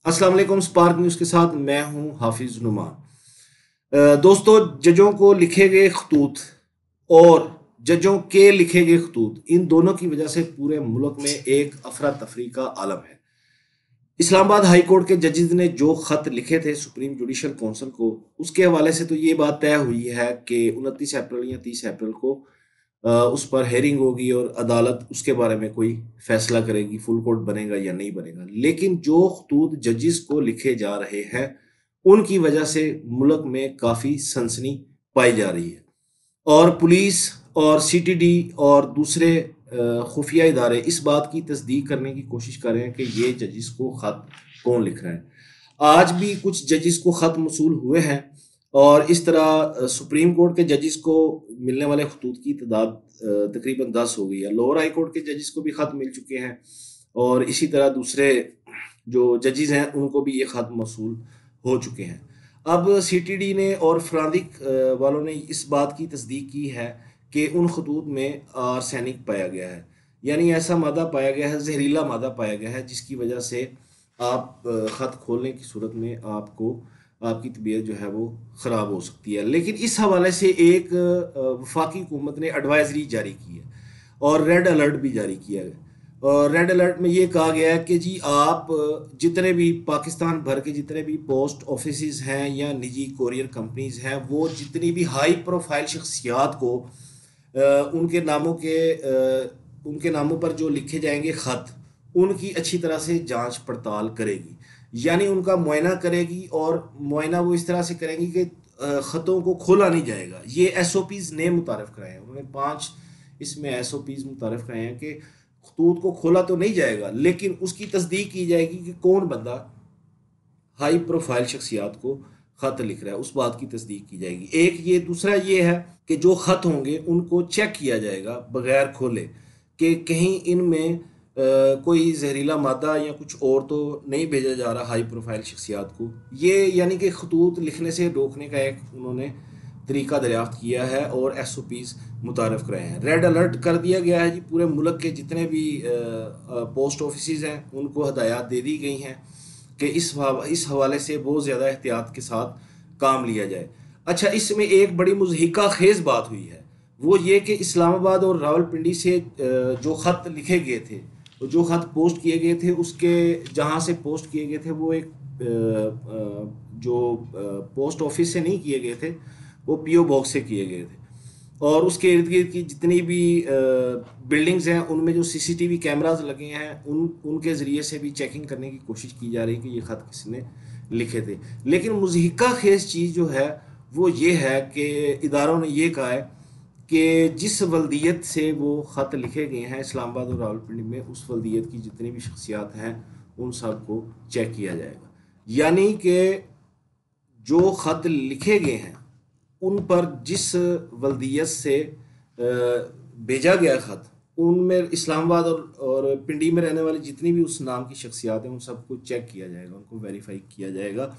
अस्सलाम वालेकुम। Spark news के साथ मैं हूं हाफिज नुमान। दोस्तों, जजों को लिखे गए खतूत और जजों के लिखे गए खतूत, इन दोनों की वजह से पूरे मुल्क में एक अफरा तफरी का आलम है। इस्लामाबाद हाई कोर्ट के जजेस ने जो खत लिखे थे सुप्रीम जुडिशल काउंसिल को, उसके हवाले से तो ये बात तय हुई है कि 29 अप्रैल या 30 अप्रैल को उस पर हेयरिंग होगी और अदालत उसके बारे में कोई फैसला करेगी, फुल कोर्ट बनेगा या नहीं बनेगा। लेकिन जो खतूत जजिस को लिखे जा रहे हैं उनकी वजह से मुल्क में काफ़ी सनसनी पाई जा रही है और पुलिस और सीटीडी और दूसरे खुफिया इदारे इस बात की तस्दीक करने की कोशिश कर रहे हैं कि ये जजिस को ख़त कौन लिख रहा है। आज भी कुछ जजिस को ख़त मसूल हुए हैं और इस तरह सुप्रीम कोर्ट के जजिस को मिलने वाले खतूत की तादाद तकरीबन 10 हो गई है। लोअर हाई कोर्ट के जजिस को भी ख़त मिल चुके हैं और इसी तरह दूसरे जो जजिस हैं उनको भी ये ख़त मसूल हो चुके हैं। अब सीटीडी ने और फरादिक वालों ने इस बात की तस्दीक की है कि उन खतूत में आर्सेनिक पाया गया है, यानी ऐसा मादा पाया गया है, जहरीला मादा पाया गया है जिसकी वजह से आप ख़त खोलने की सूरत में आपको आपकी तबीयत जो है वो ख़राब हो सकती है। लेकिन इस हवाले से एक वफाकी हुकूमत ने एडवाइजरी जारी की है और रेड अलर्ट भी जारी किया है। और रेड अलर्ट में ये कहा गया है कि जी आप जितने भी पाकिस्तान भर के जितने भी पोस्ट ऑफिस हैं या निजी कोरियर कंपनीज हैं, वो जितनी भी हाई प्रोफाइल शख्सियात को उनके नामों के उनके नामों पर जो लिखे जाएंगे ख़त, उनकी अच्छी तरह से जांच पड़ताल करेगी, यानी उनका मुआयना करेगी। और मुआयना वो इस तरह से करेंगी कि ख़तों को खोला नहीं जाएगा। ये एसओपीज़ ने मुतारफ़ कराए हैं, उन्होंने 5 इसमें एसओपीज़ मुतारफ़ कराए हैं कि खतूत को खोला तो नहीं जाएगा लेकिन उसकी तस्दीक की जाएगी कि कौन बंदा हाई प्रोफाइल शख्सियात को ख़त लिख रहा है, उस बात की तस्दीक की जाएगी। एक ये, दूसरा ये है कि जो ख़त होंगे उनको चेक किया जाएगा बगैर खोले कि कहीं इनमें कोई जहरीला मादा या कुछ और तो नहीं भेजा जा रहा हाई प्रोफाइल शख्सियात को। ये यानी कि खतूत लिखने से रोकने का एक उन्होंने तरीका दरियाफ्त किया है और एसओपीज़ मुतारफ़ कराए हैं। रेड अलर्ट कर दिया गया है जी, पूरे मुल्क के जितने भी पोस्ट ऑफिस हैं उनको हदायत दे दी गई हैं कि इस हवाले से बहुत ज़्यादा एहतियात के साथ काम लिया जाए। अच्छा, इसमें एक बड़ी मुज़हिका खेज़ बात हुई है, वो ये कि इस्लामाबाद और रावलपिंडी से जो ख़त लिखे गए थे, जो ख़त पोस्ट किए गए थे, उसके जहाँ से पोस्ट किए गए थे वो एक जो पोस्ट ऑफिस से नहीं किए गए थे, वो पीओ बॉक्स से किए गए थे। और उसके इर्द गिर्द की जितनी भी बिल्डिंग्स हैं उनमें जो सीसीटीवी कैमराज लगे हैं उनके ज़रिए से भी चेकिंग करने की कोशिश की जा रही है कि ये ख़त किसने लिखे थे। लेकिन मुज़हिका खेज़ चीज़ जो है वो ये है कि इदारों ने ये कहा है कि जिस वल्दियत से वो ख़त लिखे गए हैं इस्लामाबाद और रावलपिंडी में, उस वल्दियत की जितनी भी शख्सियात हैं उन सब को चेक किया जाएगा। यानी कि जो ख़त लिखे गए हैं उन पर जिस वल्दियत से भेजा गया ख़त, उनमें इस्लामाबाद और पिंडी में रहने वाली जितनी भी उस नाम की शख्सियात हैं उन सबको चेक किया जाएगा, उनको वेरीफाई किया जाएगा।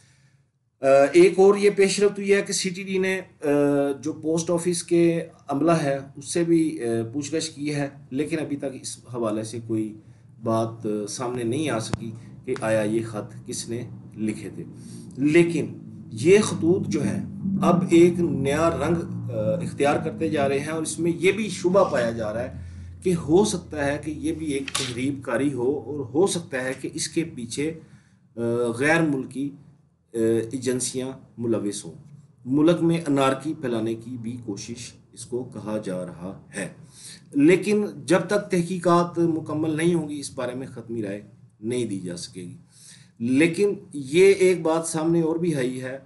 एक और ये पेशरफ्त हुई है कि सीटीडी ने जो पोस्ट ऑफिस के अमला है उससे भी पूछगछ की है, लेकिन अभी तक इस हवाले से कोई बात सामने नहीं आ सकी कि आया ये ख़त किसने लिखे थे। लेकिन ये खतूत जो है अब एक नया रंग इख्तियार करते जा रहे हैं और इसमें यह भी शुबा पाया जा रहा है कि हो सकता है कि ये भी एक तहरीब कारी हो और हो सकता है कि इसके पीछे गैर मुल्की एजेंसियां मुलविस हों। मुल्क में अनारकी फैलाने की भी कोशिश इसको कहा जा रहा है। लेकिन जब तक तहकीकात मुकम्मल नहीं होगी इस बारे में ख़त्मी राय नहीं दी जा सकेगी। लेकिन ये एक बात सामने और भी आई है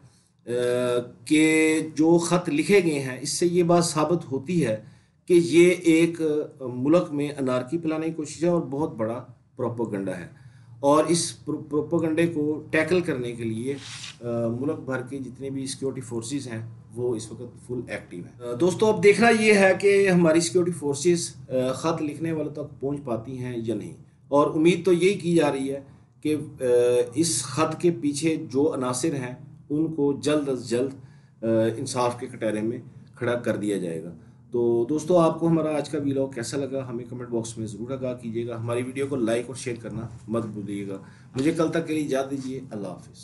कि जो ख़त लिखे गए हैं इससे ये बात साबित होती है कि ये एक मुल्क में अनारकी फैलाने की कोशिश है और बहुत बड़ा प्रोपेगेंडा है। और इस प्रोपेगेंडे को टैकल करने के लिए मुल्क भर के जितने भी सिक्योरिटी फोर्सेस हैं वो इस वक्त फुल एक्टिव हैं। दोस्तों, अब देखना ये है कि हमारी सिक्योरिटी फोर्सेस ख़त लिखने वालों तक पहुंच पाती हैं या नहीं। और उम्मीद तो यही की जा रही है कि इस ख़त के पीछे जो अनासिर हैं उनको जल्द अज जल्द इंसाफ के कटहरे में खड़ा कर दिया जाएगा। तो दोस्तों, आपको हमारा आज का वीडियो कैसा लगा हमें कमेंट बॉक्स में ज़रूर आगाह कीजिएगा। हमारी वीडियो को लाइक और शेयर करना मत भूलिएगा। मुझे कल तक के लिए इजाज़त दीजिए। अल्लाह हाफिज़।